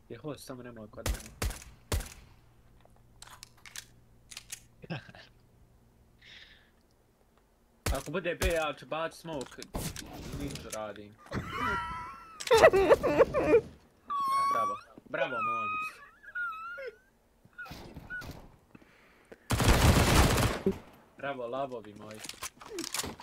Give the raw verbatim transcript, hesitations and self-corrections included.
Je host, samo nemoj kod mene. Ako bude B, ja ću baci smoke. Niču radim. Bravo. Bravo, momić. Bravo, lavovi moji.